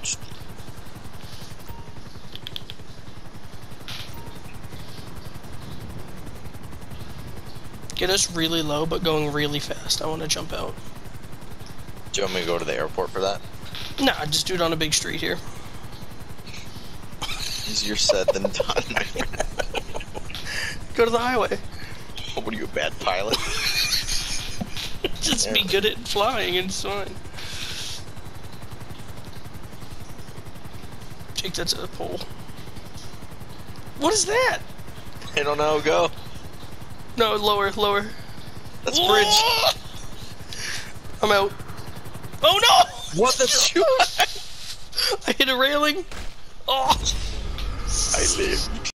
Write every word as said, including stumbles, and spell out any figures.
Get us really low, but going really fast. I want to jump out. Do you want me to go to the airport for that? Nah, just do it on a big street here. Easier said than done, my friend. Go to the highway. What are you, a bad pilot? Just be good at flying and it's fine. Jake, that's a pole. What is that? I don't know, go. No, lower, lower. That's a bridge. I'm out. Oh no! What the shoot? I hit a railing. Oh! I lived.